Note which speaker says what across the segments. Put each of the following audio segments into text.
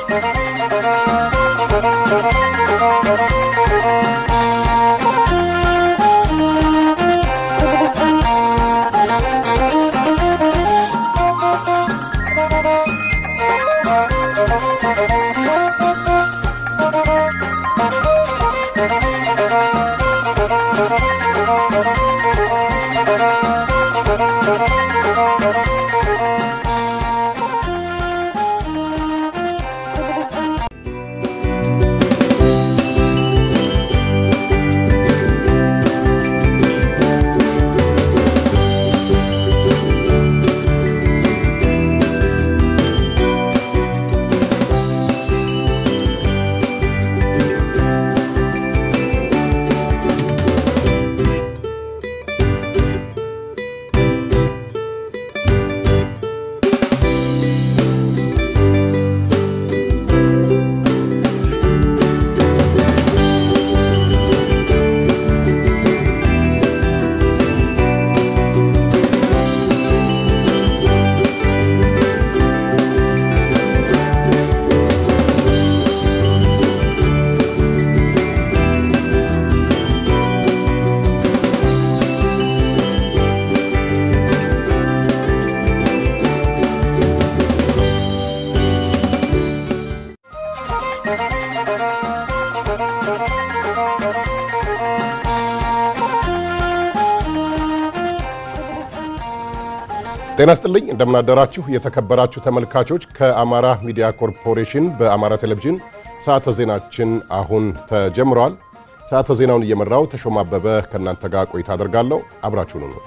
Speaker 1: ጤና ይስጥልኝ እንደምን አደራችሁ የተከበራችሁ ተመልካቾች ከአማራ ሚዲያ ኮርፖሬሽን በአማራ ቴሌቪዥን ሰዓተ ዜናችን አሁን ተጀምሯል። ሰዓተ ዜናውን እየመራው ተሾማ አበበ ከናንተ ጋር ቆይታ አደርጋለሁ። አብራችሁን ነው።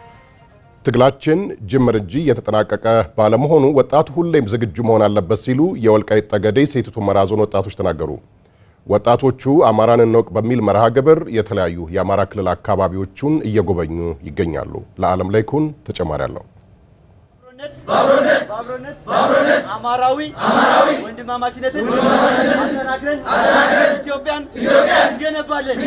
Speaker 1: ትግላችን ጅምር እንጂ የተጠናቀቀ ባለመሆኑ ወጣቱ ሁሌም ዝግጁ መሆን አለበት ሲሉ የወልቃይት ጠገዴ ሰቲት ሁመራ ዞን ወጣቶች ተናገሩ። ወጣቶቹ አማራን እንወቅ በሚል መርሃ ግብር የተለያዩ የአማራ ክልል አካባቢዎችን እየጎበኙ ይገኛሉ። ለዓለም ላይ ኩን ተጨማሪ አለው።
Speaker 2: ባብሮነት አማራዊ ወንድማማችነትን አጠናክረን ኢትዮጵያን ገነባለን።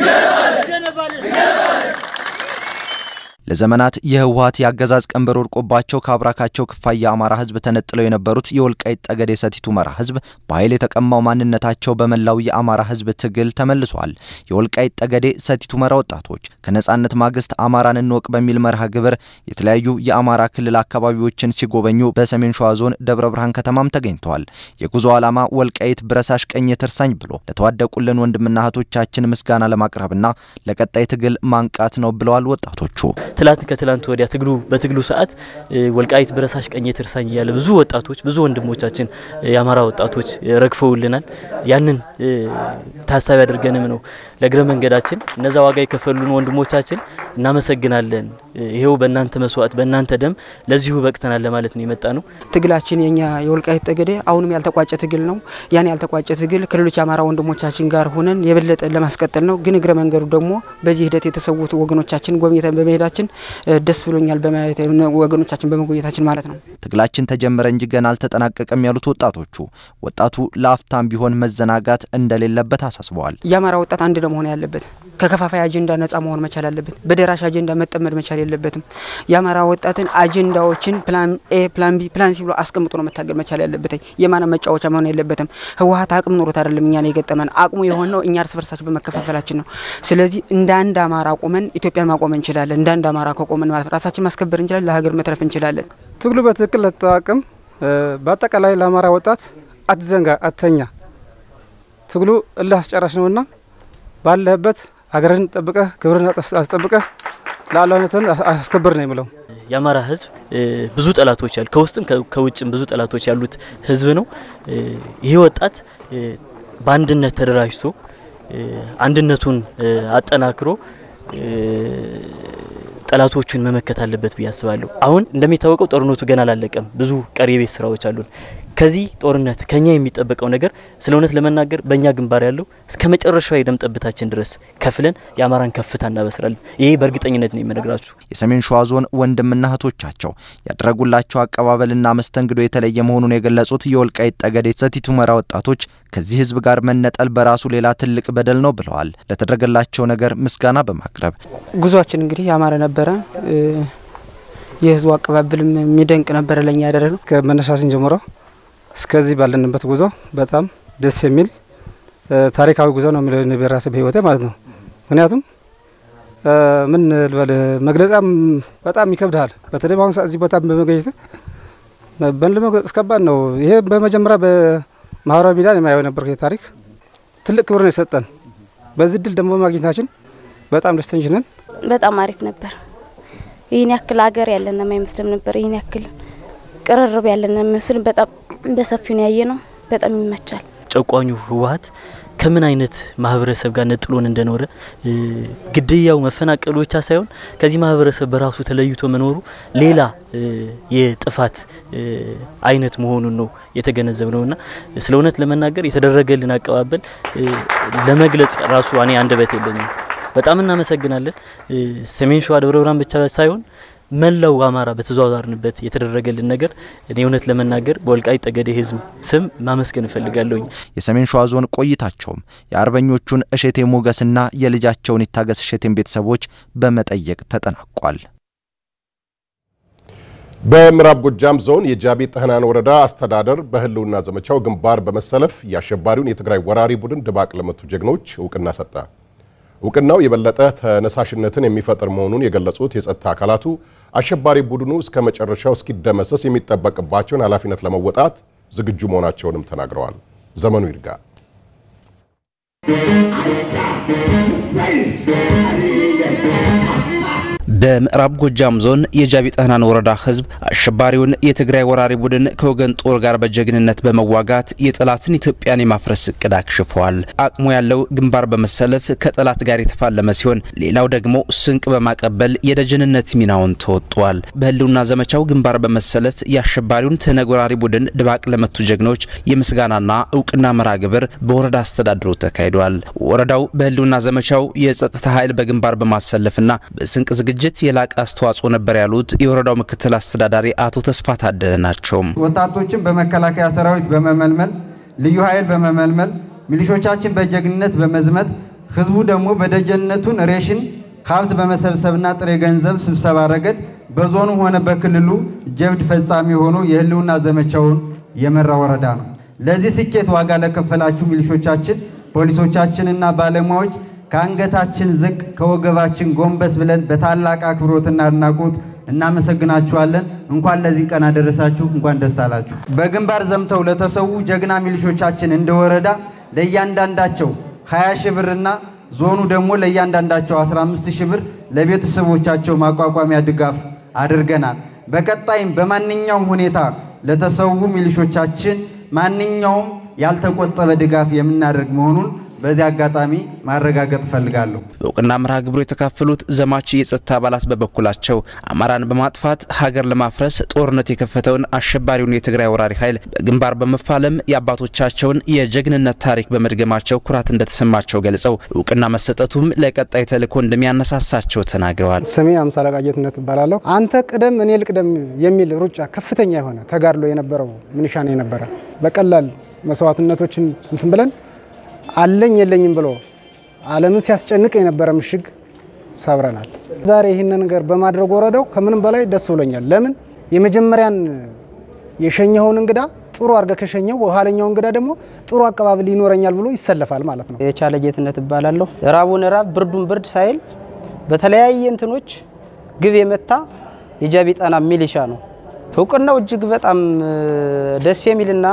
Speaker 3: ለዘመናት የህወሓት ያገዛዝ ቀንበር ወርቆባቸው ካብራካቸው ክፋይ የአማራ ህዝብ ተነጥለው የነበሩት የወልቃይት ጠገዴ ሰቲት ሁመራ ህዝብ በኃይል የተቀማው ማንነታቸው በመላው የአማራ ህዝብ ትግል ተመልሷል። የወልቃይት ጠገዴ ሰቲት ሁመራ ወጣቶች ከነጻነት ማግስት አማራን እንወቅ በሚል መርሃ ግብር የተለያዩ የአማራ ክልል አካባቢዎችን ሲጎበኙ በሰሜን ሸዋ ዞን ደብረ ብርሃን ከተማም ተገኝተዋል። የጉዞ ዓላማ ወልቃይት ብረሳሽ ቀኝ ተርሳኝ ብሎ ለተዋደቁልን ወንድምና እህቶቻችን ምስጋና ለማቅረብና ለቀጣይ ትግል ማንቃት ነው ብለዋል ወጣቶቹ።
Speaker 4: ከትላንት ወዲያ በትግሉ ሰዓት ወልቃይት ብረሳሽ ቀኝ ተርሳኝ ያለ ብዙ ወጣቶች ብዙ ወንድሞቻችን የአማራ ወጣቶች ረግፈውልናል። ያንን ታሳቢ አድርገንም ነው ለግረ መንገዳችን እነዛ ዋጋ የከፈሉን ወንድሞቻችን እናመሰግናለን። ይሄው በእናንተ መስዋዕት በእናንተ ደም ለዚሁ በቅተናል ለማለት ነው የመጣ ነው።
Speaker 5: ትግላችን የኛ የወልቃይት ጠገዴ አሁንም ያልተቋጨ ትግል ነው። ያን ያልተቋጨ ትግል ከሌሎች አማራ ወንድሞቻችን ጋር ሆነን የበለጠ ለማስቀጠል ነው። ግን እግረ መንገዱ ደግሞ በዚህ ሂደት የተሰውቱ ወገኖቻችን ጎብኝተን በመሄዳችን ደስ ብሎኛል በማየት ወገኖቻችን በመጎብኘታችን ማለት ነው።
Speaker 3: ትግላችን ተጀመረ እንጂ ገና አልተጠናቀቀም ያሉት ወጣቱ ለአፍታም ቢሆን መዘናጋት እንደሌለበት አሳስበዋል።
Speaker 5: የአማራ ወጣት አንድ ለመሆን ያለበት ከከፋፋይ አጀንዳ ነፃ መሆን መቻል አለበት። በደራሽ አጀንዳ መጠመድ መቻል የለበትም። የአማራ ወጣትን አጀንዳዎችን ፕላን ኤ ፕላን ቢ ፕላን ሲ ብሎ አስቀምጦ ነው መታገል መቻል ያለበት። የማና መጫወቻ መሆን የለበትም። ህወሓት አቅም ኖሮት አይደለም እኛን የገጠመን አቅሙ የሆነው እኛ እርስ በርሳችን በመከፋፈላችን ነው። ስለዚህ እንደ አንድ አማራ ቆመን ኢትዮጵያን ማቆም እንችላለን። እንደ አንድ አማራ ቆመን ማለት ራሳችን ማስከበር እንችላለን፣ ለሀገር መትረፍ እንችላለን።
Speaker 6: ትግሉ በትክክል ለተጠቃቀም በአጠቃላይ ለአማራ ወጣት አትዘንጋ አተኛ ትግሉ እልህ አስጨራሽ ነውና ባለበት ሀገርን ጠብቀህ ክብርን አስጠብቀህ ለዓላማትን አስከበር ነው የሚለው።
Speaker 4: የአማራ ህዝብ ብዙ ጠላቶች ያሉ ከውስጥም ከውጭም ብዙ ጠላቶች ያሉት ህዝብ ነው። ይሄ ወጣት በአንድነት ተደራጅቶ አንድነቱን አጠናክሮ ጠላቶቹን መመከት አለበት ብያስባለሁ። አሁን እንደሚታወቀው ጦርነቱ ገና አላለቀም። ብዙ ቀሪ ቤት ስራዎች አሉን። ከዚህ ጦርነት ከኛ የሚጠበቀው ነገር ስለሆነት ለመናገር በእኛ ግንባር ያለው እስከ መጨረሻው የደም ጠብታችን ድረስ ከፍለን የአማራን ከፍታ እናበስራለን። ይሄ በእርግጠኝነት ነው የምነግራችሁ።
Speaker 3: የሰሜን ሸዋ ዞን ወንድምና እህቶቻቸው ያደረጉላቸው አቀባበልና መስተንግዶ የተለየ መሆኑን የገለጹት የወልቃይት ጠገዴ ሰቲት ሁመራ ወጣቶች ከዚህ ህዝብ ጋር መነጠል በራሱ ሌላ ትልቅ በደል ነው ብለዋል። ለተደረገላቸው ነገር ምስጋና በማቅረብ
Speaker 5: ጉዟችን እንግዲህ ያማረ ነበረ። የህዝቡ አቀባበልም የሚደንቅ ነበር ለኛ ያደረገው።
Speaker 6: ከመነሻችን ጀምሮ እስከዚህ ባለንበት ጉዞ በጣም ደስ የሚል ታሪካዊ ጉዞ ነው የሚለው በራሴ በህይወቴ ማለት ነው። ምክንያቱም ምን ልበል መግለጻም በጣም ይከብዳል። በተለይ አሁን እዚህ ቦታ በመገኘት ለመግለጽ ከባድ ነው። ይሄ በመጀመሪያ በማህበራዊ ሚዲያ የማየው ነበር ታሪክ ትልቅ ክብር ነው የሰጠን። በዚህ ድል ደግሞ ማግኘታችን በጣም ደስተኞች ነን።
Speaker 7: በጣም አሪፍ ነበር። ይሄን ያክል ሀገር ያለና የማይመስልም ነበር። ይሄን ያክል ቅርርብ ያለና የማይመስል በጣም በሰፊው ነው ያየነው። በጣም ይመቻል።
Speaker 4: ጨቋኙ ህወሓት ከምን አይነት ማህበረሰብ ጋር ነጥሎን እንደኖረ ግድያው መፈናቀሉ ብቻ ሳይሆን ከዚህ ማህበረሰብ በራሱ ተለይቶ መኖሩ ሌላ የጥፋት አይነት መሆኑን ነው የተገነዘብነውና ስለ እውነት ለመናገር የተደረገልን አቀባበል ለመግለጽ ራሱ እኔ አንደበት የለኝም። በጣም እናመሰግናለን። ሰሜን ሸዋ ደብረ ብርሃን ብቻ ሳይሆን መላው አማራ በተዘዋዋርንበት የተደረገልን ነገር እኔ እውነት ለመናገር በወልቃይት ጠገዴ ህዝብ ስም ማመስገን እፈልጋለሁ።
Speaker 3: የሰሜን ሸዋ ዞን ቆይታቸውም የአርበኞቹን እሸቴ ሞገስና የልጃቸውን ይታገስ እሸቴን ቤተሰቦች በመጠየቅ ተጠናቋል።
Speaker 1: በምዕራብ ጎጃም ዞን የጃቢ ጠህናን ወረዳ አስተዳደር በህልውና ዘመቻው ግንባር በመሰለፍ ያሸባሪውን የትግራይ ወራሪ ቡድን ድባቅ ለመቱ ጀግኖች እውቅና ሰጠ። እውቅናው የበለጠ ተነሳሽነትን የሚፈጥር መሆኑን የገለጹት የጸጥታ አካላቱ አሸባሪ ቡድኑ እስከ መጨረሻው እስኪደመሰስ የሚጠበቅባቸውን ኃላፊነት ለመወጣት ዝግጁ መሆናቸውንም ተናግረዋል። ዘመኑ ይርጋ
Speaker 8: በምዕራብ ጎጃም ዞን የጃቢ ጠህናን ወረዳ ህዝብ አሸባሪውን የትግራይ ወራሪ ቡድን ከወገን ጦር ጋር በጀግንነት በመዋጋት የጠላትን ኢትዮጵያን የማፍረስ እቅድ አክሽፏል። አቅሙ ያለው ግንባር በመሰለፍ ከጠላት ጋር የተፋለመ ሲሆን ሌላው ደግሞ ስንቅ በማቀበል የደጀንነት ሚናውን ተወጥቷል። በህልውና ዘመቻው ግንባር በመሰለፍ የአሸባሪውን ትነግ ወራሪ ቡድን ድባቅ ለመቱ ጀግኖች የምስጋናና እውቅና መርሃ ግብር በወረዳ አስተዳደሩ ተካሂዷል። ወረዳው በህልውና ዘመቻው የጸጥታ ኃይል በግንባር በማሰለፍና በስንቅ ዝግጅት የላቀ አስተዋጽኦ ነበር ያሉት የወረዳው ምክትል አስተዳዳሪ አቶ ተስፋ ታደለ ናቸው።
Speaker 9: ወጣቶችን በመከላከያ ሰራዊት በመመልመል ልዩ ኃይል በመመልመል ሚሊሾቻችን በጀግንነት በመዝመት ህዝቡ ደግሞ በደጀነቱን ሬሽን ሀብት በመሰብሰብና ጥሬ ገንዘብ ስብሰባ ረገድ በዞኑ ሆነ በክልሉ ጀብድ ፈጻሚ ሆኖ የህልውና ዘመቻውን የመራ ወረዳ ነው። ለዚህ ስኬት ዋጋ ለከፈላችሁ ሚሊሾቻችን፣ ፖሊሶቻችንና ባለሙያዎች ከአንገታችን ዝቅ ከወገባችን ጎንበስ ብለን በታላቅ አክብሮትና አድናቆት እናመሰግናችኋለን። እንኳን ለዚህ ቀን አደረሳችሁ፣ እንኳን ደስ አላችሁ። በግንባር ዘምተው ለተሰዉ ጀግና ሚሊሾቻችን እንደ ወረዳ ለእያንዳንዳቸው 20 ሺህ ብርና ዞኑ ደግሞ ለእያንዳንዳቸው 15 ሺህ ብር ለቤተሰቦቻቸው ማቋቋሚያ ድጋፍ አድርገናል። በቀጣይም በማንኛውም ሁኔታ ለተሰዉ ሚሊሾቻችን ማንኛውም ያልተቆጠበ ድጋፍ የምናደርግ መሆኑን በዚህ አጋጣሚ ማረጋገጥ ፈልጋለሁ።
Speaker 8: በእውቅና መርሃ ግብሩ የተካፈሉት ዘማች የጸጥታ አባላት በበኩላቸው አማራን በማጥፋት ሀገር ለማፍረስ ጦርነት የከፈተውን አሸባሪውን የትግራይ ወራሪ ኃይል በግንባር በመፋለም የአባቶቻቸውን የጀግንነት ታሪክ በመድገማቸው ኩራት እንደተሰማቸው ገልጸው እውቅና መሰጠቱም ለቀጣይ ተልእኮ እንደሚያነሳሳቸው ተናግረዋል።
Speaker 10: ስሜ አምሳል አቃጀትነት እባላለሁ። አንተ ቅደም እኔ ልቅደም የሚል ሩጫ ከፍተኛ የሆነ ተጋድሎ የነበረው ምንሻኔ ነበረ። በቀላል መስዋዕትነቶችን እንትን ብለን አለኝ የለኝም ብሎ ዓለምን ሲያስጨንቅ የነበረ ምሽግ ሰብረናል። ዛሬ ይህንን ነገር በማድረግ ወረዳው ከምንም በላይ ደስ ብሎኛል። ለምን የመጀመሪያን የሸኘውን እንግዳ ጥሩ አርገ ከሸኘው በኋላኛው እንግዳ ደግሞ ጥሩ አቀባበል ይኖረኛል ብሎ ይሰለፋል ማለት ነው።
Speaker 5: የቻለ ጌትነት እባላለሁ። ራቡን ራብ ብርዱን ብርድ ሳይል በተለያየ እንትኖች ግብ የመታ የጃቢ ጠህና ሚሊሻ ነው። እውቅናው እጅግ በጣም ደስ የሚልና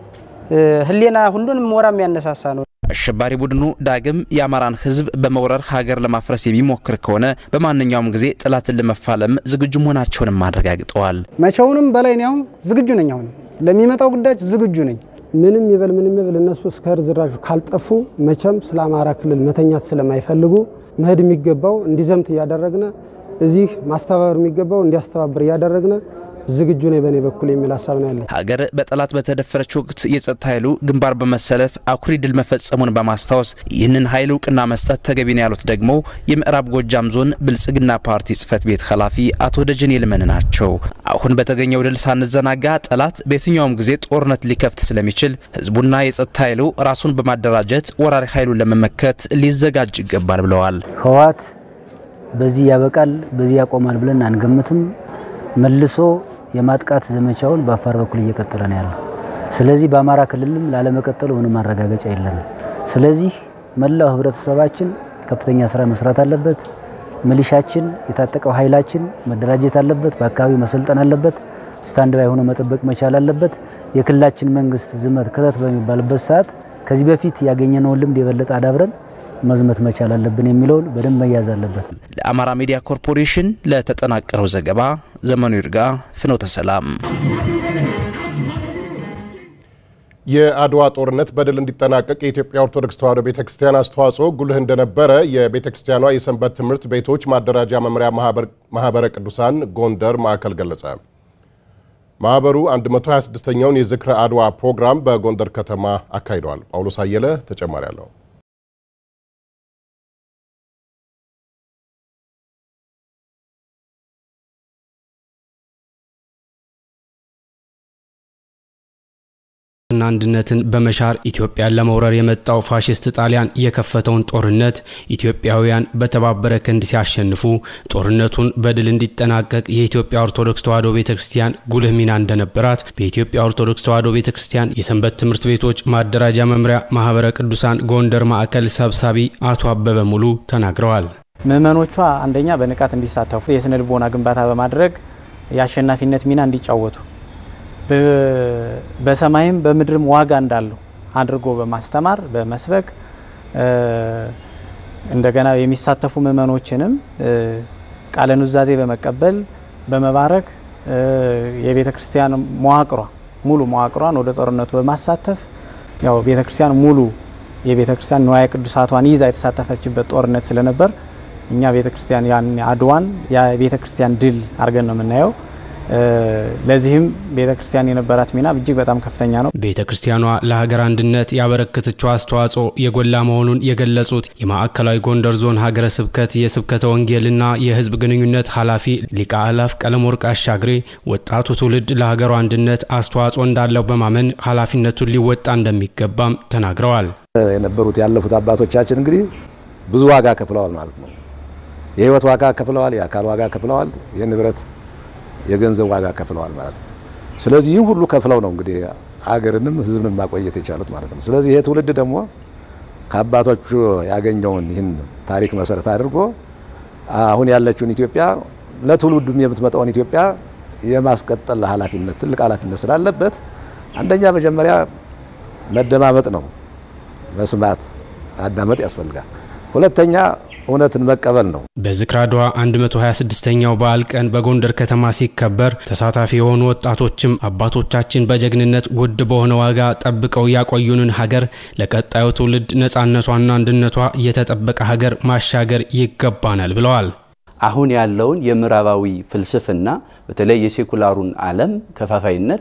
Speaker 5: ህሊና ሁሉንም ሞራም ያነሳሳ ነው።
Speaker 8: አሸባሪ ቡድኑ ዳግም የአማራን ህዝብ በመውረር ሀገር ለማፍረስ የሚሞክር ከሆነ በማንኛውም ጊዜ ጠላትን ለመፋለም ዝግጁ መሆናቸውን ማረጋግጠዋል።
Speaker 10: መቼውንም በላይ ነው ዝግጁ ነኝ። አሁን ለሚመጣው ጉዳይ ዝግጁ ነኝ።
Speaker 11: ምንም ይበል እነሱ እስከ ርዝራዡ ካልጠፉ መቼም ስለ አማራ ክልል መተኛት ስለማይፈልጉ መሄድ የሚገባው እንዲዘምት ያደረግነ እዚህ ማስተባበር የሚገባው እንዲያስተባብር ያደረግነ ዝግጁ ነኝ በኔ በኩል የሚል ሐሳብ ነው ያለኝ።
Speaker 8: ሀገር በጠላት በተደፈረች ወቅት የጸጥታ ኃይሉ ግንባር በመሰለፍ አኩሪ ድል መፈጸሙን በማስታወስ ይህንን ኃይል እውቅና መስጠት ተገቢ ነው ያሉት ደግሞ የምዕራብ ጎጃም ዞን ብልጽግና ፓርቲ ጽህፈት ቤት ኃላፊ አቶ ደጀኔ ልመን ናቸው። አሁን በተገኘው ድል ሳንዘናጋ ጠላት በየትኛውም ጊዜ ጦርነት ሊከፍት ስለሚችል ህዝቡና የጸጥታ ኃይሉ ራሱን በማደራጀት ወራሪ ኃይሉን ለመመከት ሊዘጋጅ ይገባል ብለዋል።
Speaker 12: ህወሓት በዚህ ያበቃል በዚህ ያቆማል ብለን አንገምትም። መልሶ የማጥቃት ዘመቻውን በአፋር በኩል እየቀጠለ ነው ያለው። ስለዚህ በአማራ ክልልም ላለመቀጠሉ ምንም ማረጋገጫ የለንም። ስለዚህ መላው ህብረተሰባችን ከፍተኛ ስራ መስራት አለበት። ሚሊሻችን የታጠቀው ኃይላችን መደራጀት አለበት። በአካባቢው መሰልጠን አለበት። ስታንድ ባይ ሆኖ መጠበቅ መቻል አለበት። የክልላችን መንግስት ዝመት ከተት በሚባልበት ሰዓት ከዚህ በፊት ያገኘነውን ልምድ የበለጠ አዳብረን መዝመት መቻል አለብን የሚለውን በደንብ መያዝ አለበት።
Speaker 8: ለአማራ ሚዲያ ኮርፖሬሽን ለተጠናቀረው ዘገባ ዘመኑ ይርጋ ፍኖተ ሰላም።
Speaker 1: የአድዋ ጦርነት በድል እንዲጠናቀቅ የኢትዮጵያ ኦርቶዶክስ ተዋሕዶ ቤተክርስቲያን አስተዋጽኦ ጉልህ እንደነበረ የቤተክርስቲያኗ የሰንበት ትምህርት ቤቶች ማደራጃ መምሪያ ማህበረ ቅዱሳን ጎንደር ማዕከል ገለጸ። ማህበሩ 126ኛውን የዝክረ አድዋ ፕሮግራም በጎንደር ከተማ አካሂዷል። ጳውሎስ አየለ ተጨማሪ አለው።
Speaker 13: አንድነትን በመሻር ኢትዮጵያን ለመውረር የመጣው ፋሺስት ጣሊያን የከፈተውን ጦርነት ኢትዮጵያውያን በተባበረ ክንድ ሲያሸንፉ ጦርነቱን በድል እንዲጠናቀቅ የኢትዮጵያ ኦርቶዶክስ ተዋሕዶ ቤተክርስቲያን ጉልህ ሚና እንደነበራት በኢትዮጵያ ኦርቶዶክስ ተዋሕዶ ቤተክርስቲያን የሰንበት ትምህርት ቤቶች ማደራጃ መምሪያ ማህበረ ቅዱሳን ጎንደር ማዕከል ሰብሳቢ አቶ አበበ ሙሉ ተናግረዋል።
Speaker 14: ምእመኖቿ አንደኛ በንቃት እንዲሳተፉ የስነ ልቦና ግንባታ በማድረግ የአሸናፊነት ሚና እንዲጫወቱ በሰማይም በምድርም ዋጋ እንዳለው አድርጎ በማስተማር በመስበክ እንደገና የሚሳተፉ ምእመኖችንም ቃለ ኑዛዜ በመቀበል በመባረክ የቤተ ክርስቲያን ሙሉ መዋቅሯን ወደ ጦርነቱ በማሳተፍ ያው ቤተ ክርስቲያን ሙሉ የቤተ ክርስቲያን ንዋየ ቅዱሳቷን ይዛ የተሳተፈችበት ጦርነት ስለነበር እኛ ቤተ ክርስቲያን ያን አድዋን የቤተ ክርስቲያን ድል አድርገን ነው የምናየው። ለዚህም ቤተ ክርስቲያን የነበራት ሚና እጅግ በጣም ከፍተኛ ነው።
Speaker 13: ቤተ ክርስቲያኗ ለሀገር አንድነት ያበረከተችው አስተዋጽኦ የጎላ መሆኑን የገለጹት የማዕከላዊ ጎንደር ዞን ሀገረ ስብከት የስብከተ ወንጌልና የሕዝብ ግንኙነት ኃላፊ ሊቀ አእላፍ ቀለመወርቅ አሻግሬ ወጣቱ ትውልድ ለሀገሩ አንድነት አስተዋጽኦ እንዳለው በማመን ኃላፊነቱን ሊወጣ እንደሚገባም ተናግረዋል።
Speaker 15: የነበሩት ያለፉት አባቶቻችን እንግዲህ ብዙ ዋጋ ከፍለዋል ማለት ነው። የህይወት ዋጋ ከፍለዋል፣ የአካል ዋጋ ከፍለዋል፣ የንብረት የገንዘብ ዋጋ ከፍለዋል ማለት ነው። ስለዚህ ይህ ሁሉ ከፍለው ነው እንግዲህ ሀገርንም ህዝብንም ማቆየት የቻሉት ማለት ነው። ስለዚህ ይሄ ትውልድ ደግሞ ከአባቶቹ ያገኘውን ይህን ታሪክ መሰረት አድርጎ አሁን ያለችውን ኢትዮጵያ ለትውልዱም የምትመጣውን ኢትዮጵያ የማስቀጠል ኃላፊነት ትልቅ ኃላፊነት ስላለበት አንደኛ መጀመሪያ መደማመጥ ነው። መስማት አዳመጥ ያስፈልጋል። ሁለተኛ እውነትን መቀበል ነው።
Speaker 13: በዝክረ አድዋ 126ኛው በዓል ቀን በጎንደር ከተማ ሲከበር ተሳታፊ የሆኑ ወጣቶችም አባቶቻችን በጀግንነት ውድ በሆነ ዋጋ ጠብቀው ያቆዩንን ሀገር ለቀጣዩ ትውልድ ነፃነቷና አንድነቷ የተጠበቀ ሀገር ማሻገር ይገባናል ብለዋል።
Speaker 16: አሁን ያለውን የምዕራባዊ ፍልስፍና በተለይ የሴኩላሩን ዓለም ከፋፋይነት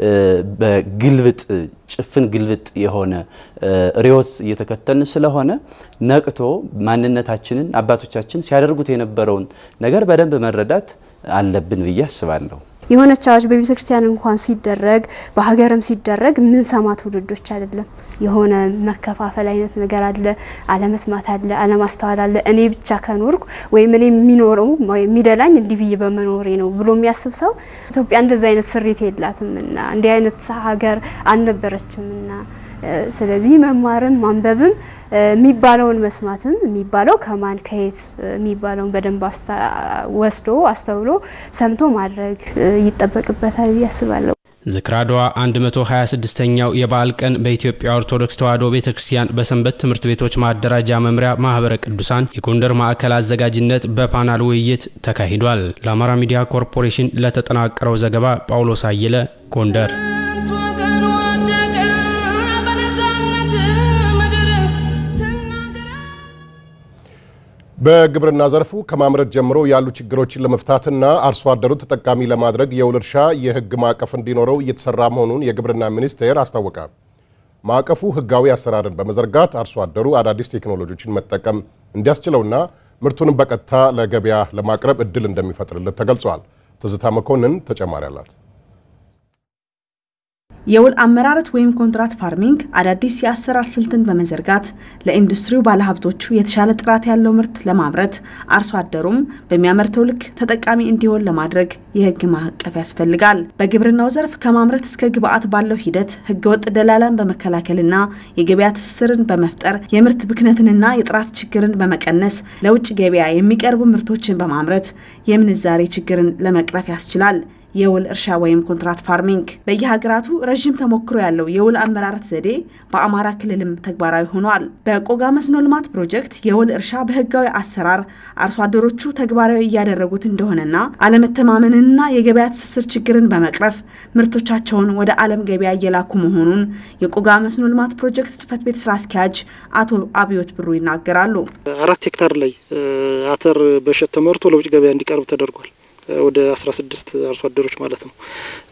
Speaker 16: በግልብጥ ጭፍን ግልብጥ የሆነ ሪዮት እየተከተልን ስለሆነ ነቅቶ ማንነታችንን አባቶቻችን ሲያደርጉት የነበረውን ነገር በደንብ መረዳት አለብን ብዬ አስባለሁ።
Speaker 17: የሆነ ቻርጅ በቤተክርስቲያን እንኳን ሲደረግ በሀገርም ሲደረግ ምን ሰማ ትውልዶች አይደለም። የሆነ መከፋፈል አይነት ነገር አለ፣ አለመስማት አለ፣ አለማስተዋል አለ። እኔ ብቻ ከኖርኩ ወይም እኔ የሚኖረው የሚደላኝ እንዲህ ብዬ በመኖሬ ነው ብሎ የሚያስብ ሰው ኢትዮጵያ እንደዛ አይነት ስሪት የላትምና እንዲህ አይነት ሀገር አልነበረችምና ስለዚህ መማርም ማንበብም የሚባለውን መስማትም የሚባለው ከማን ከየት የሚባለውን በደንብ ወስዶ አስተውሎ ሰምቶ ማድረግ ይጠበቅበታል ያስባለሁ።
Speaker 13: ዝክረ አድዋ 126ኛው የበዓል ቀን በኢትዮጵያ ኦርቶዶክስ ተዋሕዶ ቤተክርስቲያን በሰንበት ትምህርት ቤቶች ማደራጃ መምሪያ ማህበረ ቅዱሳን የጎንደር ማዕከል አዘጋጅነት በፓናል ውይይት ተካሂዷል። ለአማራ ሚዲያ ኮርፖሬሽን ለተጠናቀረው ዘገባ ጳውሎስ አየለ ጎንደር።
Speaker 1: በግብርና ዘርፉ ከማምረት ጀምሮ ያሉ ችግሮችን ለመፍታትና አርሶ አደሩ ተጠቃሚ ለማድረግ የውል እርሻ የህግ ማዕቀፍ እንዲኖረው እየተሰራ መሆኑን የግብርና ሚኒስቴር አስታወቀ። ማዕቀፉ ህጋዊ አሰራርን በመዘርጋት አርሶ አደሩ አዳዲስ ቴክኖሎጂዎችን መጠቀም እንዲያስችለውና ምርቱንም በቀጥታ ለገበያ ለማቅረብ እድል እንደሚፈጥርለት ተገልጿል። ትዝታ መኮንን ተጨማሪ አላት።
Speaker 18: የውል አመራረት ወይም ኮንትራት ፋርሚንግ አዳዲስ የአሰራር ስልትን በመዘርጋት ለኢንዱስትሪው ባለሀብቶቹ የተሻለ ጥራት ያለው ምርት ለማምረት አርሶ አደሩም በሚያመርተው ልክ ተጠቃሚ እንዲሆን ለማድረግ የህግ ማዕቀፍ ያስፈልጋል። በግብርናው ዘርፍ ከማምረት እስከ ግብአት ባለው ሂደት ህገወጥ ደላላን በመከላከልና የገበያ ትስስርን በመፍጠር የምርት ብክነትንና የጥራት ችግርን በመቀነስ ለውጭ ገበያ የሚቀርቡ ምርቶችን በማምረት የምንዛሬ ችግርን ለመቅረፍ ያስችላል። የውል እርሻ ወይም ኮንትራት ፋርሚንግ በየሀገራቱ ረጅም ተሞክሮ ያለው የውል አመራረት ዘዴ በአማራ ክልልም ተግባራዊ ሆኗል። በቆጋ መስኖ ልማት ፕሮጀክት የውል እርሻ በህጋዊ አሰራር አርሶ አደሮቹ ተግባራዊ እያደረጉት እንደሆነና አለመተማመንንና የገበያ ትስስር ችግርን በመቅረፍ ምርቶቻቸውን ወደ ዓለም ገበያ እየላኩ መሆኑን የቆጋ መስኖ ልማት ፕሮጀክት ጽፈት ቤት ስራ አስኪያጅ አቶ አብዮት ብሩ ይናገራሉ።
Speaker 19: 4 ሄክታር ላይ አተር በእሸት ተመርቶ ለውጭ ገበያ እንዲቀርብ ተደርጓል። ወደ 16 አርሶ አደሮች ማለት ነው።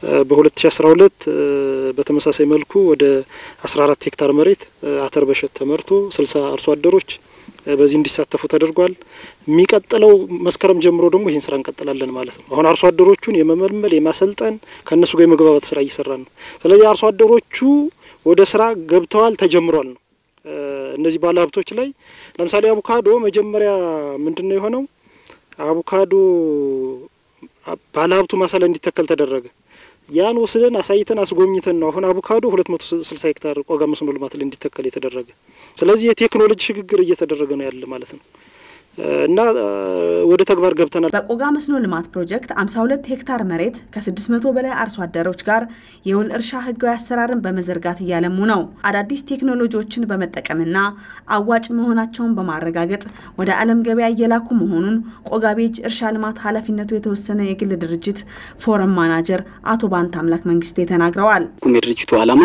Speaker 19: በ2012 በተመሳሳይ መልኩ ወደ 14 ሄክታር መሬት አተር በእሸት ተመርቶ 60 አርሶ አደሮች በዚህ እንዲሳተፉ ተደርጓል። የሚቀጥለው መስከረም ጀምሮ ደግሞ ይሄን ስራ እንቀጥላለን ማለት ነው። አሁን አርሶ አደሮቹን የመመልመል የማሰልጠን ከነሱ ጋር የመግባባት ስራ እየሰራን ነው። ስለዚህ አርሶ አደሮቹ ወደ ስራ ገብተዋል፣ ተጀምሯል ነው። እነዚህ ባለሀብቶች ላይ ለምሳሌ አቮካዶ መጀመሪያ ምንድነው የሆነው? አቮካዶ ባለሀብቱ ማሳ ላይ እንዲተከል ተደረገ። ያን ወስደን አሳይተን አስጎብኝተን ነው አሁን አቮካዶ 260 ሄክታር ቆጋ መስኖ ልማት ላይ እንዲተከል የተደረገ። ስለዚህ የቴክኖሎጂ ሽግግር እየተደረገ ነው ያለ ማለት ነው እና ወደ ተግባር ገብተናል።
Speaker 18: በቆጋ መስኖ ልማት ፕሮጀክት 52 ሄክታር መሬት ከ600 በላይ አርሶ አደሮች ጋር የውል እርሻ ህጋዊ አሰራርን በመዘርጋት እያለሙ ነው። አዳዲስ ቴክኖሎጂዎችን በመጠቀምና አዋጭ መሆናቸውን በማረጋገጥ ወደ ዓለም ገበያ እየላኩ መሆኑን ቆጋ ቤጅ እርሻ ልማት ኃላፊነቱ የተወሰነ የግል ድርጅት ፎረም ማናጀር አቶ ባንታ አምላክ መንግስቴ ተናግረዋል።
Speaker 20: የድርጅቱ ዓላማ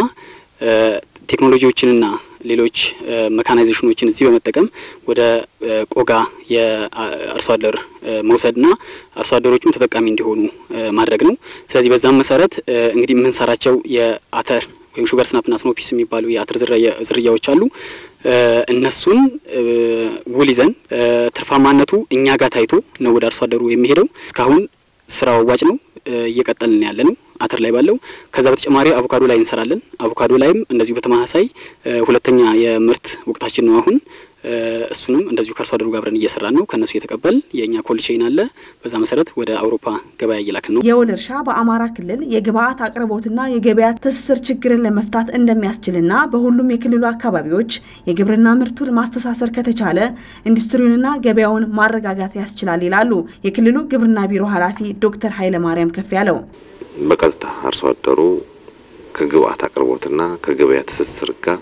Speaker 20: ቴክኖሎጂዎችንና ሌሎች መካናይዜሽኖችን እዚህ በመጠቀም ወደ ቆጋ የአርሶ አደር መውሰድና አርሶ አደሮቹም ተጠቃሚ እንዲሆኑ ማድረግ ነው። ስለዚህ በዛም መሰረት እንግዲህ የምንሰራቸው የአተር ወይም ሹገር ስናፕና ስኖፒስ የሚባሉ የአተር ዝርያዎች አሉ። እነሱን ውል ይዘን ትርፋማነቱ እኛ ጋር ታይቶ ነው ወደ አርሶ አደሩ የሚሄደው። እስካሁን ስራው አዋጭ ነው፣ እየቀጠልን ያለ ነው አተር ላይ ባለው። ከዛ በተጨማሪ አቮካዶ ላይ እንሰራለን። አቮካዶ ላይም እንደዚሁ በተመሳሳይ ሁለተኛ የምርት ወቅታችን ነው አሁን። እሱንም እንደዚሁ ከአርሶ አደሩ ጋር አብረን እየሰራን ነው። ከነሱ የተቀበል የኛ ኮልድ ቼን አለ። በዛ መሰረት ወደ አውሮፓ ገበያ እየላክን ነው።
Speaker 18: የውል እርሻ በአማራ ክልል የግብአት አቅርቦትና የገበያ ትስስር ችግርን ለመፍታት እንደሚያስችልና በሁሉም የክልሉ አካባቢዎች የግብርና ምርቱን ማስተሳሰር ከተቻለ ኢንዱስትሪውንና ገበያውን ማረጋጋት ያስችላል ይላሉ የክልሉ ግብርና ቢሮ ኃላፊ ዶክተር ኃይለ ማርያም ከፍያለው።
Speaker 21: በቀጥታ አርሶ አደሩ ከግብአት አቅርቦትና ከገበያ ትስስር ጋር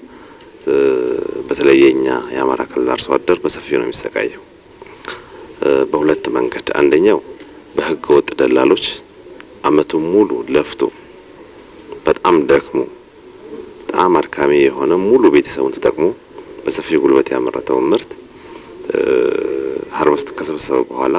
Speaker 21: በተለየኛ የአማራ ክልል አርሶ አደር በሰፊው ነው የሚሰቃየው በሁለት መንገድ። አንደኛው በህገ ወጥ ደላሎች አመቱን ሙሉ ለፍቶ በጣም ደክሞ በጣም አድካሚ የሆነ ሙሉ ቤተሰቡን ተጠቅሞ በሰፊው ጉልበት ያመረተው ምርት ሃርቨስት ከሰበሰበ በኋላ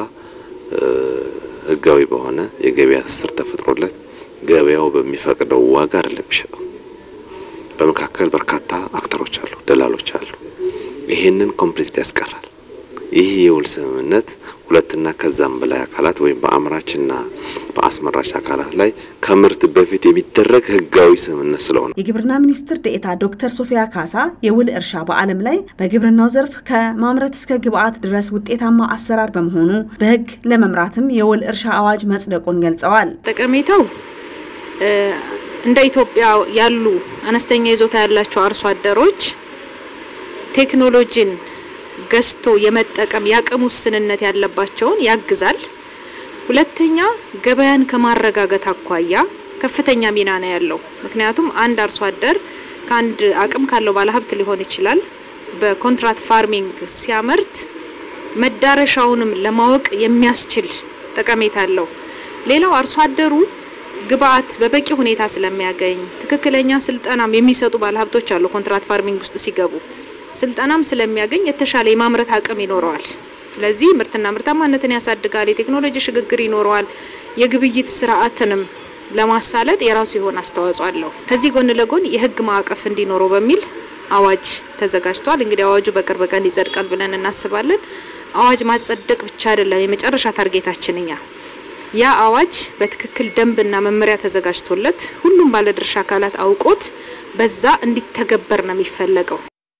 Speaker 21: ህጋዊ በሆነ የገበያ ትስስር ተፈጥሮለት ገበያው በሚፈቅደው ዋጋ አይደለም የሚሸጠው። በመካከል በርካታ አክተሮች አሉ፣ ደላሎች አሉ። ይሄንን ኮምፕሊት ያስቀራል። ይህ የውል ስምምነት ሁለትና ከዛም በላይ አካላት ወይም በአምራችና በአስመራች አካላት ላይ ከምርት በፊት የሚደረግ ህጋዊ ስምምነት ስለሆነ
Speaker 18: የግብርና ሚኒስትር ዴኤታ ዶክተር ሶፊያ ካሳ የውል እርሻ በዓለም ላይ በግብርናው ዘርፍ ከማምረት እስከ ግብአት ድረስ ውጤታማ አሰራር በመሆኑ በህግ ለመምራትም የውል እርሻ አዋጅ መጽደቁን ገልጸዋል።
Speaker 22: ጠቀሜታው እንደ ኢትዮጵያ ያሉ አነስተኛ ይዞታ ያላቸው አርሶ አደሮች ቴክኖሎጂን ገዝቶ የመጠቀም ያቅም ውስንነት ያለባቸውን ያግዛል። ሁለተኛ ገበያን ከማረጋጋት አኳያ ከፍተኛ ሚና ነው ያለው። ምክንያቱም አንድ አርሶ አደር ከአንድ አቅም ካለው ባለሀብት ሊሆን ይችላል በኮንትራት ፋርሚንግ ሲያመርት መዳረሻውንም ለማወቅ የሚያስችል ጠቀሜታ አለው። ሌላው አርሶ አደሩ ግብአት በበቂ ሁኔታ ስለሚያገኝ ትክክለኛ ስልጠናም የሚሰጡ ባለሀብቶች አሉ። ኮንትራት ፋርሚንግ ውስጥ ሲገቡ ስልጠናም ስለሚያገኝ የተሻለ የማምረት አቅም ይኖረዋል። ስለዚህ ምርትና ምርታማነትን ያሳድጋል፣ የቴክኖሎጂ ሽግግር ይኖረዋል፣ የግብይት ስርዓትንም ለማሳለጥ የራሱ የሆነ አስተዋጽኦ አለው። ከዚህ ጎን ለጎን የህግ ማዕቀፍ እንዲኖረው በሚል አዋጅ ተዘጋጅቷል። እንግዲህ አዋጁ በቅርብ ቀን ይጸድቃል ብለን እናስባለን። አዋጅ ማጸደቅ ብቻ አይደለም የመጨረሻ ታርጌታችን እኛ ያ አዋጅ በትክክል ደንብና መመሪያ ተዘጋጅቶለት ሁሉም ባለድርሻ አካላት አውቆት በዛ እንዲተገበር ነው የሚፈልገው።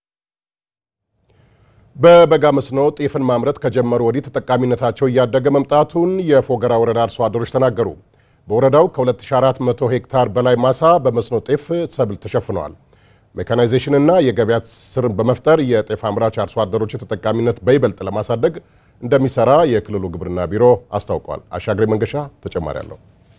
Speaker 1: በበጋ መስኖ ጤፍን ማምረት ከጀመሩ ወዲህ ተጠቃሚነታቸው እያደገ መምጣቱን የፎገራ ወረዳ አርሶ አደሮች ተናገሩ። በወረዳው ከ2400 ሄክታር በላይ ማሳ በመስኖ ጤፍ ሰብል ተሸፍኗል። ሜካናይዜሽንና የገበያ ትስስርን በመፍጠር የጤፍ አምራች አርሶ አደሮች ተጠቃሚነት በይበልጥ ለማሳደግ እንደሚሰራ የክልሉ ግብርና ቢሮ አስታውቋል። አሻግሬ መንገሻ ተጨማሪ አለው።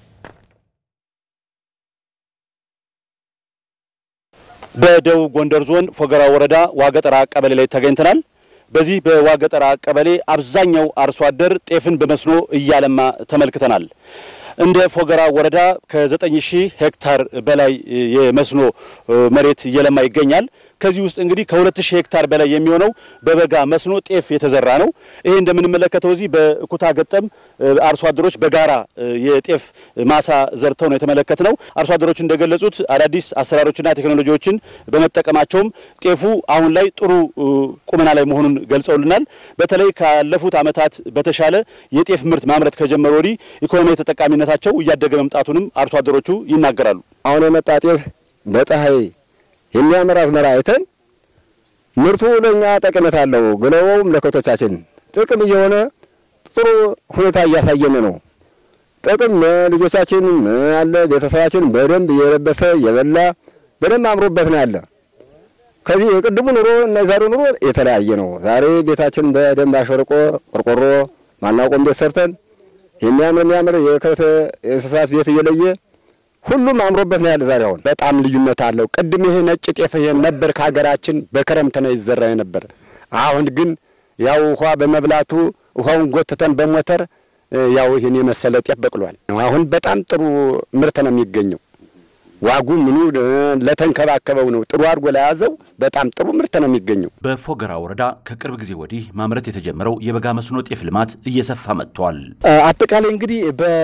Speaker 2: በደቡብ ጎንደር ዞን ፎገራ ወረዳ ዋገጠራ ቀበሌ ላይ ተገኝተናል። በዚህ በዋገጠራ ቀበሌ አብዛኛው አርሶ አደር ጤፍን በመስኖ እያለማ ተመልክተናል። እንደ ፎገራ ወረዳ ከ9000 ሄክታር በላይ የመስኖ መሬት እየለማ ይገኛል። ከዚህ ውስጥ እንግዲህ ከ2000 ሄክታር በላይ የሚሆነው በበጋ መስኖ ጤፍ የተዘራ ነው። ይሄ እንደምንመለከተው እዚህ በኩታ ገጠም አርሶ አደሮች በጋራ የጤፍ ማሳ ዘርተው ነው የተመለከትነው። አርሶ አደሮች እንደገለጹት አዳዲስ አሰራሮችና ቴክኖሎጂዎችን በመጠቀማቸውም ጤፉ አሁን ላይ ጥሩ ቁመና ላይ መሆኑን ገልጸውልናል። በተለይ ካለፉት ዓመታት በተሻለ የጤፍ ምርት ማምረት ከጀመሩ ወዲህ ኢኮኖሚያዊ ተጠቃሚነታቸው እያደገ መምጣቱንም አርሶ አደሮቹ ይናገራሉ።
Speaker 6: አሁን የመጣ ጤፍ በፀሐይ የሚያመራ አዝመራ አይተን ምርቱ ለኛ ጠቀሜታ አለው። ገለባውም ለከብቶቻችን ጥቅም እየሆነ ጥሩ ሁኔታ እያሳየን ነው። ጥቅም ልጆቻችን አለ ቤተሰባችን በደንብ እየለበሰ የበላ በደንብ አምሮበት ነው ያለ። ከዚህ የቅድሙ ኑሮ እና የዛሬው ኑሮ የተለያየ ነው። ዛሬ ቤታችን በደንብ አሸርቆ ቆርቆሮ ማናቆም ቤት ሰርተን የሚያምር የከብት የእንስሳት ቤት እየለየ ሁሉም አምሮበት ነው ያለ። ዛሬ አሁን በጣም ልዩነት አለው። ቅድም ይሄ ነጭ ጤፍ ነበር ከሀገራችን በክረምት ነው ይዘራ ነበር። አሁን ግን ያው ውሃ በመብላቱ ውሃውን ጎትተን በሞተር ያው ይሄን የመሰለ ጤፍ በቅሏል። አሁን በጣም ጥሩ ምርት ነው የሚገኘው። ዋጉ ምኑ ለተንከባከበው ነው ጥሩ አድርጎ ለያዘው በጣም ጥሩ ምርት ነው የሚገኘው።
Speaker 23: በፎገራ ወረዳ ከቅርብ ጊዜ ወዲህ ማምረት የተጀመረው የበጋ መስኖ ጤፍ ልማት እየሰፋ መጥቷል።
Speaker 24: አጠቃላይ እንግዲህ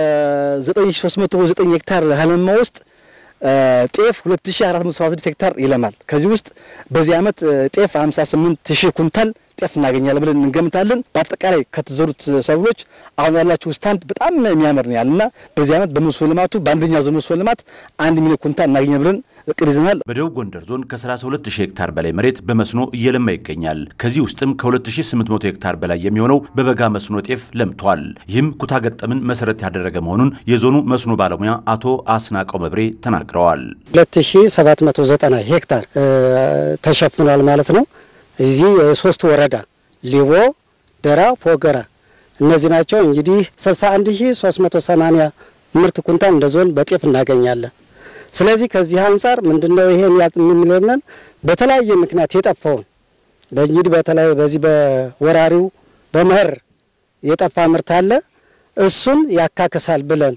Speaker 24: በ9309 ሄክታር ሀለማ ውስጥ ጤፍ 2476 ሄክታር ይለማል። ከዚህ ውስጥ በዚህ ዓመት ጤፍ 58000 ኩንታል ጤፍ እናገኛለን ብለን እንገምታለን። በአጠቃላይ ከተዘሩት ሰብሎች አሁን ያላችሁ ስታንድ በጣም የሚያምር ነው ያለና በዚህ ዓመት በመስኖ ልማቱ በአንደኛ ዞን መስኖ ልማት 1 ሚሊዮን ኩንታል እናገኛለን ብለን እቅድ ይዘናል።
Speaker 23: በደቡብ ጎንደር ዞን ከ32000 ሄክታር በላይ መሬት በመስኖ እየለማ ይገኛል። ከዚህ ውስጥም ከ2800 ሄክታር በላይ የሚሆነው በበጋ መስኖ ጤፍ ለምቷል። ይህም ኩታ ገጠምን መሰረት ያደረገ መሆኑን የዞኑ መስኖ ባለሙያ አቶ አስናቀው መብሬ ተናግረዋል።
Speaker 25: 2790 ሄክታር ተሸፍኗል ማለት ነው። እዚህ የሶስት ወረዳ ሊቦ፣ ደራ፣ ፎገራ እነዚህ ናቸው። እንግዲህ 61380 ምርት ኩንታል እንደ ዞን በጤፍ እናገኛለን። ስለዚህ ከዚህ አንፃር ምንድነው ይሄ የሚለንን በተለያየ ምክንያት የጠፋውን በእንግዲህ በተለይ በዚህ በወራሪው በመኸር የጠፋ ምርት አለ እሱን ያካክሳል ብለን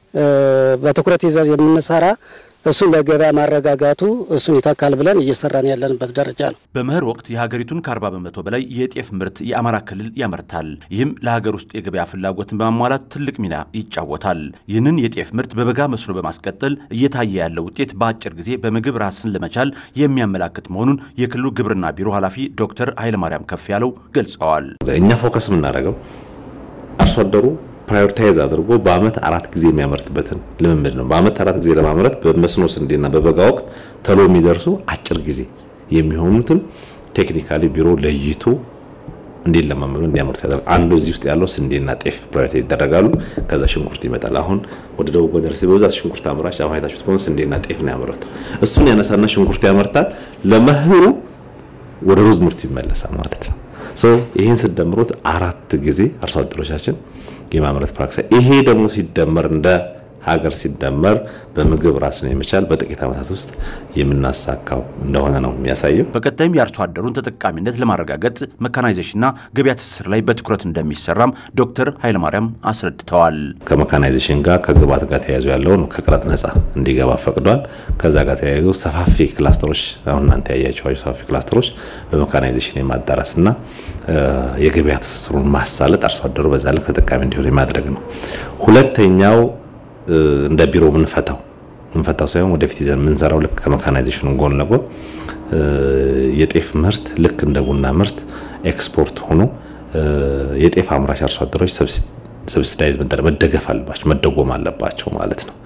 Speaker 25: በትኩረት ይዘን የምንሰራ እሱን በገበያ ማረጋጋቱ እሱን ይተካል ብለን እየሰራን ያለንበት ደረጃ ነው።
Speaker 23: በመኸር ወቅት የሀገሪቱን ከ40 በመቶ በላይ የጤፍ ምርት የአማራ ክልል ያመርታል። ይህም ለሀገር ውስጥ የገበያ ፍላጎትን በማሟላት ትልቅ ሚና ይጫወታል። ይህንን የጤፍ ምርት በበጋ መስኖ በማስቀጠል እየታየ ያለው ውጤት በአጭር ጊዜ በምግብ ራስን ለመቻል የሚያመላክት መሆኑን የክልሉ ግብርና ቢሮ ኃላፊ ዶክተር ኃይለማርያም ከፍያለው ገልጸዋል።
Speaker 26: እኛ ፎከስ የምናደርገው አርሶ አደሩ ፕራዮሪታይዝ አድርጎ በአመት 4 ጊዜ የሚያመርትበትን ልምምድ ነው። በአመት 4 ጊዜ ለማምረት በመስኖ ስንዴና በበጋ ወቅት ተሎ የሚደርሱ አጭር ጊዜ የሚሆኑትን ቴክኒካሊ ቢሮ ለይቶ እንዲለማመዱ እንዲያመርቱ ያደርጋል። አንዱ እዚህ ውስጥ ያለው ስንዴና ጤፍ ፕራዮሪቲ ይደረጋሉ። ከዛ ሽንኩርት ይመጣል። አሁን ወደ ደቡብ ጎንደር ሲበዛት ሽንኩርት አምራች አማይታችሁት ከሆነ ስንዴና ጤፍ ነው ያመረተው። እሱን ያነሳና ሽንኩርት ያመርታል። ለመኸሩ ወደ ሩዝ ምርት ይመለሳል ማለት ነው። ይሄን ስደምሩት 4 ጊዜ አርሶ አደሮቻችን የማምረት ፕራክቲስ ይሄ ደግሞ ሲደመር እንደ ሀገር ሲደመር በምግብ ራስን የመቻል በጥቂት ዓመታት ውስጥ የምናሳካው እንደሆነ ነው የሚያሳየው።
Speaker 23: በቀጣይም የአርሶ አደሩን ተጠቃሚነት ለማረጋገጥ መካናይዜሽንና ገበያ ትስስር ላይ በትኩረት እንደሚሰራም ዶክተር ኃይለማርያም አስረድተዋል።
Speaker 26: ከመካናይዜሽን ጋር ከግብዓት ጋር ተያይዞ ያለውን ከቀረጥ ነፃ እንዲገባ ፈቅዷል። ከዛ ጋር ተያይዞ ሰፋፊ ክላስተሮች አሁን እናንተ ያያችኋቸው ሰፋፊ ክላስተሮች በመካናይዜሽን የማዳረስና የገበያ ትስስሩን ማሳለጥ አርሶ አደሩ በዛ ልክ ተጠቃሚ እንዲሆን የማድረግ ነው። ሁለተኛው እንደ ቢሮ ምንፈታው ሳይሆን ወደፊት ይዘን ምንሰራው ልክ ከመካናይዜሽኑ ጎን ለጎን የጤፍ ምርት ልክ እንደ ቡና ምርት ኤክስፖርት ሆኖ የጤፍ አምራች አርሶ አደሮች ሰብሲዳይዝ መደገፍ አለባቸው መደጎም አለባቸው ማለት ነው።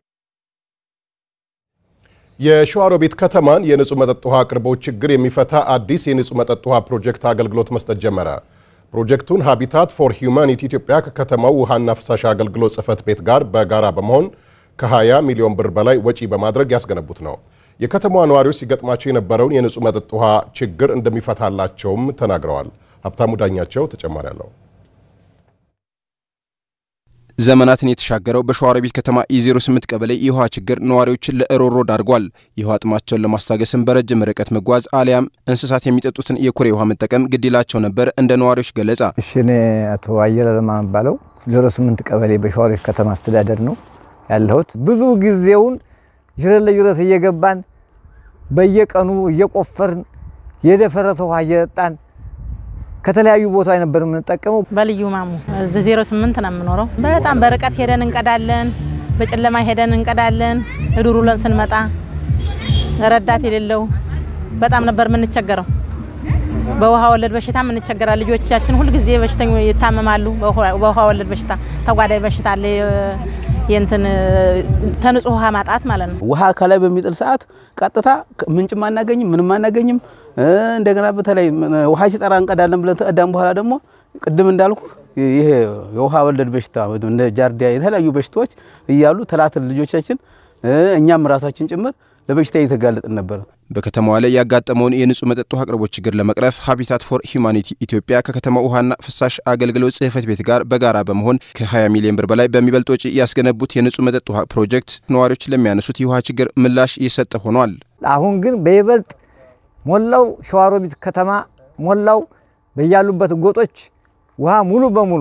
Speaker 1: የሸዋሮቢት ከተማን የንጹህ መጠጥ ውሃ አቅርቦት ችግር የሚፈታ አዲስ የንጹህ መጠጥ ውሃ ፕሮጀክት አገልግሎት መስጠት ጀመረ። ፕሮጀክቱን ሃቢታት ፎር ሂዩማኒቲ ኢትዮጵያ ከከተማው ውሃና ፍሳሽ አገልግሎት ጽሕፈት ቤት ጋር በጋራ በመሆን ከ20 ሚሊዮን ብር በላይ ወጪ በማድረግ ያስገነቡት ነው። የከተማዋ ነዋሪዎች ሲገጥማቸው የነበረውን የንጹህ መጠጥ ውሃ ችግር እንደሚፈታላቸውም ተናግረዋል። ሀብታሙ ዳኛቸው ተጨማሪ አለው።
Speaker 3: ዘመናትን የተሻገረው በሸዋሮቢት ከተማ የ08 ቀበሌ የውሃ ችግር ነዋሪዎችን ለእሮሮ ዳርጓል። የውሃ ጥማቸውን ለማስታገስም በረጅም ርቀት መጓዝ አሊያም እንስሳት የሚጠጡትን የኩሬ ውሃ መጠቀም ግዴላቸው ነበር እንደ ነዋሪዎች ገለጻ።
Speaker 4: እኔ አቶ አየለ ለማባለው 08 ቀበሌ በሸዋሮቢት ከተማ አስተዳደር ነው ያለሁት። ብዙ ጊዜውን ይረለይረት እየገባን በየቀኑ እየቆፈርን የደፈረተ ውሃ እየጠጣን ከተለያዩ ቦታ ነበር የምንጠቀመው።
Speaker 5: በልዩ ማሙ 08 ነው የምኖረው። በጣም በርቀት ሄደን እንቀዳለን፣ በጨለማ ሄደን እንቀዳለን። እዱሩለን ስንመጣ ረዳት የሌለው በጣም ነበር የምንቸገረው። በውሃ ወለድ በሽታ የምንቸገራለን። ልጆቻችን ሁሉ ጊዜ በሽተኞች ይታመማሉ። በውሃ ወለድ በሽታ ተጓዳኝ በሽታ አለ። የእንትን ተንጹህ ውሃ ማጣት ማለት ነው።
Speaker 7: ውሃ ከላይ በሚጥል ሰዓት ቀጥታ ምንጭም አናገኝም ምንም አናገኝም። እንደገና በተለይ ውሃ ሲጠራ እንቀዳለን ብለን ተቀዳም በኋላ ደግሞ ቅድም እንዳልኩ ይሄ የውሃ ወለድ በሽታ እንደ ጃርዲያ የተለያዩ በሽታዎች እያሉ ተላተል ልጆቻችን እኛም ራሳችን ጭምር ለበሽታ እየተጋለጥን ነበር።
Speaker 3: በከተማዋ ላይ ያጋጠመውን የንጹህ መጠጥ ውሃ አቅርቦት ችግር ለመቅረፍ ሃቢታት ፎር ሂዩማኒቲ ኢትዮጵያ ከከተማው ውሃና ፍሳሽ አገልግሎት ጽሕፈት ቤት ጋር በጋራ በመሆን ከ20 ሚሊዮን ብር በላይ በሚበልጥ ወጪ ያስገነቡት የንጹህ መጠጥ ውሃ ፕሮጀክት ነዋሪዎች ለሚያነሱት የውሃ ችግር ምላሽ እየሰጠ ሆኗል።
Speaker 4: አሁን ግን በይበልጥ ሞላው ሸዋሮቢት ከተማ ሞላው በያሉበት ጎጦች ውሃ ሙሉ በሙሉ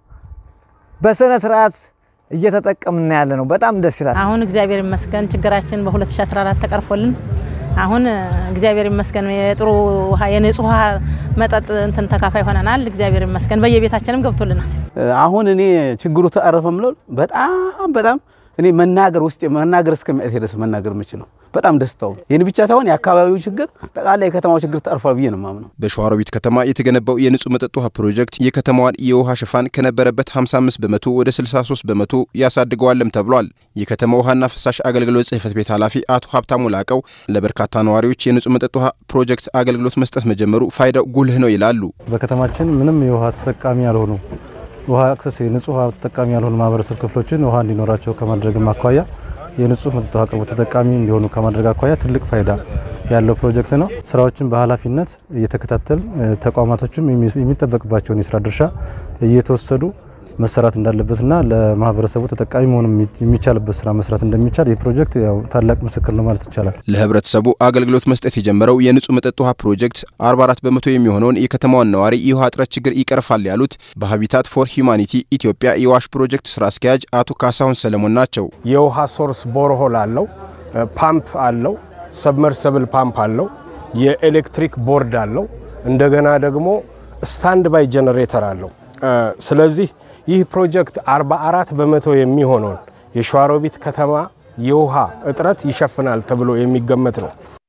Speaker 4: በስነ ስርዓት እየተጠቀምና ያለ ነው። በጣም ደስ ይላል።
Speaker 5: አሁን እግዚአብሔር ይመስገን ችግራችን በ2014 ተቀርፎልን አሁን እግዚአብሔር ይመስገን የጥሩ ውሃ የንጹህ ውሃ መጠጥ እንትን ተካፋይ ሆነናል። እግዚአብሔር ይመስገን በየቤታችንም ገብቶልናል።
Speaker 7: አሁን እኔ ችግሩ ተአረፈም ነው በጣም እኔ መናገር ውስጥ መናገር እስከሚያት ድረስ መናገር የምችለው በጣም ደስታው የኔ ብቻ ሳይሆን የአካባቢው ችግር ጠቃላይ የከተማው ችግር ተአርፏል ብዬ ነው ማምነው።
Speaker 3: በሸዋሮቢት ከተማ የተገነባው የንጹህ መጠጥ ውሃ ፕሮጀክት የከተማዋን የውሃ ሽፋን ከነበረበት 55 በመቶ ወደ 63 በመቶ ያሳድገዋልም ተብሏል። የከተማው ውሃና ፍሳሽ አገልግሎት ጽሕፈት ቤት ኃላፊ አቶ ሀብታሙ ላቀው ለበርካታ ነዋሪዎች የንጹህ መጠጥ ውሃ ፕሮጀክት አገልግሎት መስጠት መጀመሩ ፋይዳው ጉልህ ነው ይላሉ።
Speaker 9: በከተማችን ምንም የውሃ ተጠቃሚ ያልሆኑ ውሃ አክሰስ የንጹህ ውሃ ተጠቃሚ ያልሆኑ ማህበረሰብ ክፍሎችን ውሃ እንዲኖራቸው ከማድረግም አኳያ የንጹህ መጠጥ ውሃ አቅርቦት ተጠቃሚ እንዲሆኑ ከማድረግ አኳያ ትልቅ ፋይዳ ያለው ፕሮጀክት ነው። ስራዎችን በኃላፊነት እየተከታተል ተቋማቶችም የሚጠበቅባቸውን የስራ ድርሻ እየተወሰዱ መሰራት እንዳለበትና ለማህበረሰቡ ተጠቃሚ መሆን የሚቻልበት ስራ መስራት እንደሚቻል የፕሮጀክት ያው ታላቅ ምስክር ነው ማለት ይቻላል።
Speaker 3: ለህብረተሰቡ አገልግሎት መስጠት የጀመረው የንጹህ መጠጥ ውሃ ፕሮጀክት 44 በመቶ የሚሆነውን የከተማዋን ነዋሪ የውሃ እጥረት ችግር ይቀርፋል ያሉት በሃቢታት ፎር ሂዩማኒቲ ኢትዮጵያ የዋሽ ፕሮጀክት ስራ አስኪያጅ አቶ ካሳሁን ሰለሞን ናቸው።
Speaker 10: የውሃ ሶርስ ቦርሆል አለው፣ ፓምፕ አለው፣ ሰብመርሰብል ፓምፕ አለው፣ የኤሌክትሪክ ቦርድ አለው፣ እንደገና ደግሞ ስታንድ ባይ ጄነሬተር አለው። ስለዚህ ይህ ፕሮጀክት 44 በመቶ የሚሆነውን የሸዋሮቢት ከተማ የውሃ እጥረት ይሸፍናል ተብሎ የሚገመት ነው።